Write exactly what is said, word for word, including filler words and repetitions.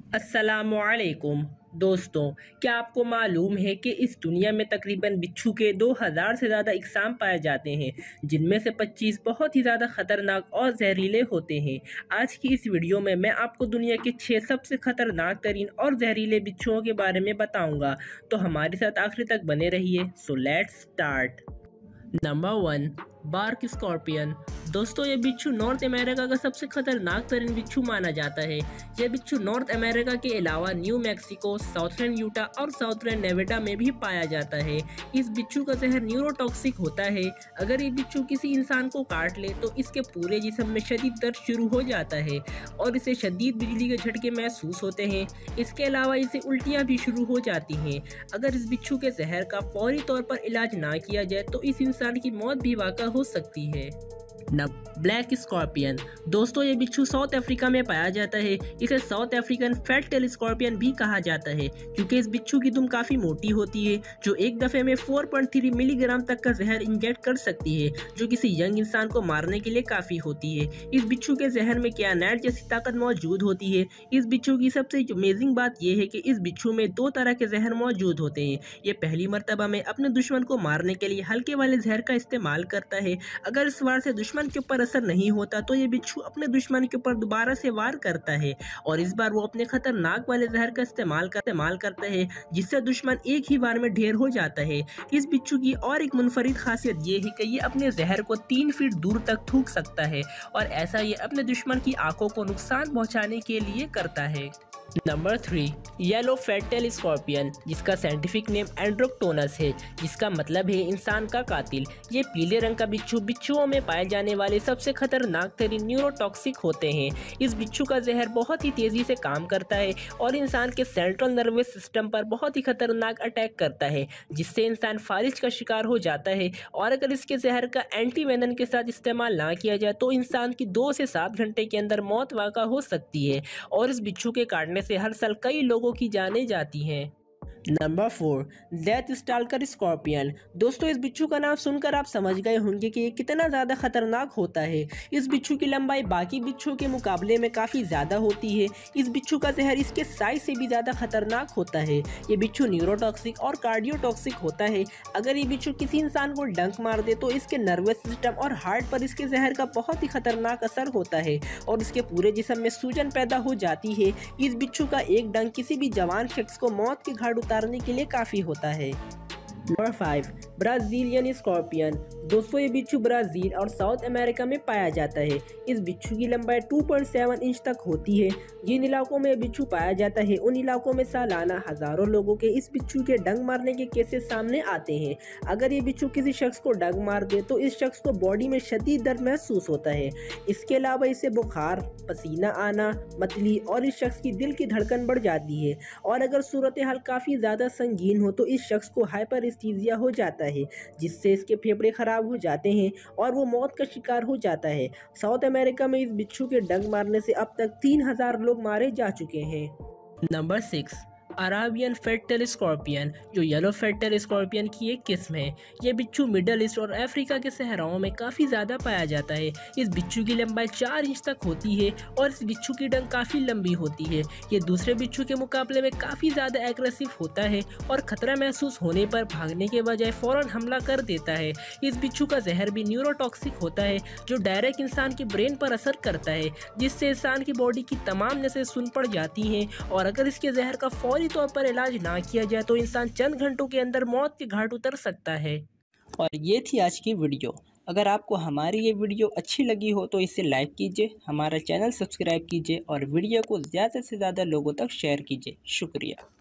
अस्सलामुअलैकुम दोस्तों, क्या आपको मालूम है कि इस दुनिया में तकरीबन बिच्छू के दो हज़ार से ज़्यादा इकसाम पाए जाते हैं, जिनमें से पच्चीस बहुत ही ज़्यादा ख़तरनाक और जहरीले होते हैं। आज की इस वीडियो में मैं आपको दुनिया के छः सबसे ख़तरनाक तरीन और जहरीले बिच्छुओं के बारे में बताऊंगा, तो हमारे साथ आखिर तक बने रहिए। So let's start. Number one, bark scorpion. दोस्तों, ये बिच्छू नॉर्थ अमेरिका का सबसे खतरनाक तरीन बिच्छू माना जाता है। यह बिच्छू नॉर्थ अमेरिका के अलावा न्यू मैक्सिको, साउथर्न यूटा और साउथर्न नेवाडा में भी पाया जाता है। इस बिच्छू का जहर न्यूरोटॉक्सिक होता है। अगर ये बिच्छू किसी इंसान को काट ले तो इसके पूरे जिस्म में शदीद दर्द शुरू हो जाता है और इसे शदीद बिजली के झटके महसूस होते हैं। इसके अलावा इसे उल्टियाँ भी शुरू हो जाती हैं। अगर इस बिच्छू के जहर का फौरी तौर पर इलाज ना किया जाए तो इस इंसान की मौत भी वाक़ा हो सकती है। न ब्लैक स्कॉर्पियन। दोस्तों, ये बिच्छू साउथ अफ्रीका में पाया जाता है। इसे South African fat tail scorpion भी कहा जाता है, क्योंकि इस बिच्छू की दुम काफ़ी मोटी होती है, जो एक दफ़े में चार पॉइंट तीन मिलीग्राम तक का जहर इंजेक्ट कर सकती है, जो किसी यंग इंसान को मारने के लिए काफ़ी होती है। इस बिच्छू के जहर में क्यानाइट जैसी ताकत मौजूद होती है। इस बिच्छू की सबसे अमेजिंग बात यह है कि इस बिच्छू में दो तरह के जहर मौजूद होते हैं। ये पहली मरतबा में अपने दुश्मन को मारने के लिए हल्के वाले जहर का इस्तेमाल करता है। अगर इस वार से दुश्मन के ऊपर असर नहीं होता तो ये बिच्छू अपने दुश्मन के ऊपर दोबारा से वार करता है और इस बार वो अपने खतरनाक वाले जहर का इस्तेमाल कर, इस्तेमाल करता है, जिससे दुश्मन एक ही बार में ढेर हो जाता है। इस बिच्छू की और एक मुनफरिद खासियत ये है कि ये अपने जहर को तीन फीट दूर तक थूक सकता है और ऐसा ये अपने दुश्मन की आंखों को नुकसान पहुंचाने के लिए करता है। Number three, yellow fattail scorpion, जिसका साइंटिफिक नेम एंड्रोक्टोनस है, जिसका मतलब है इंसान का कातिल। ये पीले रंग का बिच्छू बिच्छुओं में पाए जाने वाले सबसे खतरनाक तरीन न्यूरोटॉक्सिक होते हैं। इस बिच्छू का जहर बहुत ही तेजी से काम करता है और इंसान के सेंट्रल नर्वस सिस्टम पर बहुत ही खतरनाक अटैक करता है, जिससे इंसान फालिज का शिकार हो जाता है। और अगर इसके जहर का एंटी वेनन के साथ इस्तेमाल ना किया जाए तो इंसान की दो से सात घंटे के अंदर मौत वाक़ा हो सकती है और इस बिच्छू के काटने से हर साल कई लोगों की जानें जाती हैं। Number four, death stalker scorpion. दोस्तों, इस बिच्छू का नाम सुनकर आप समझ गए होंगे कि ये कितना ज़्यादा खतरनाक होता है। इस बिच्छू की लंबाई बाकी बिच्छू के मुकाबले में काफ़ी ज़्यादा होती है। इस बिच्छू का जहर इसके साइज से भी ज़्यादा खतरनाक होता है। ये बिच्छू न्यूरोटॉक्सिक और कार्डियोटॉक्सिक होता है। अगर ये बिच्छू किसी इंसान को डंक मार दे तो इसके नर्वस सिस्टम और हार्ट पर इसके जहर का बहुत ही खतरनाक असर होता है और इसके पूरे जिस्म में सूजन पैदा हो जाती है। इस बिच्छू का एक डंक किसी भी जवान शख्स को मौत के घाट उतारने के लिए काफी होता है। Number five, Brazilian scorpion. दोस्तों, ये बिच्छू ब्राज़ील और साउथ अमेरिका में पाया जाता है। इस बिच्छू की लंबाई दो पॉइंट सात इंच तक होती है। जिन इलाकों में बिच्छू पाया जाता है उन इलाकों में सालाना हजारों लोगों के इस बिच्छू के डंक मारने के केसेस सामने आते हैं। अगर ये बिच्छू किसी शख्स को डंक मार दे तो इस शख्स को बॉडी में शदीद दर्द महसूस होता है। इसके अलावा इसे बुखार, पसीना आना, मतली और इस शख्स की दिल की धड़कन बढ़ जाती है और अगर सूरत हाल काफ़ी ज़्यादा संगीन हो तो इस शख्स को हाइपर एनेस्थीसिया हो जाता है, जिससे इसके फेफड़े खराब हो जाते हैं और वो मौत का शिकार हो जाता है। साउथ अमेरिका में इस बिच्छू के डंक मारने से अब तक तीन हजार लोग मारे जा चुके हैं। Number six, Arabian fattail scorpion, जो येलो फैटटेल स्कॉर्पियन की एक किस्म है। यह बिच्छू मिडल ईस्ट और अफ्रीका के सहराओं में काफ़ी ज़्यादा पाया जाता है। इस बिच्छू की लंबाई चार इंच तक होती है और इस बिच्छू की डंक काफ़ी लंबी होती है। ये दूसरे बिच्छू के मुकाबले में काफ़ी ज़्यादा एग्रेसिव होता है और ख़तरा महसूस होने पर भागने के बजाय फ़ौरन हमला कर देता है। इस बिच्छू का जहर भी न्यूरोटॉक्सिक होता है, जो डायरेक्ट इंसान के ब्रेन पर असर करता है, जिससे इंसान की बॉडी की तमाम नसें सुन पड़ जाती हैं और अगर इसके जहर का फौरी तौर पर इलाज ना किया जाए तो इंसान चंद घंटों के अंदर मौत के घाट उतर सकता है। और ये थी आज की वीडियो। अगर आपको हमारी ये वीडियो अच्छी लगी हो तो इसे लाइक कीजिए, हमारा चैनल सब्सक्राइब कीजिए और वीडियो को ज़्यादा से ज़्यादा लोगों तक शेयर कीजिए। शुक्रिया।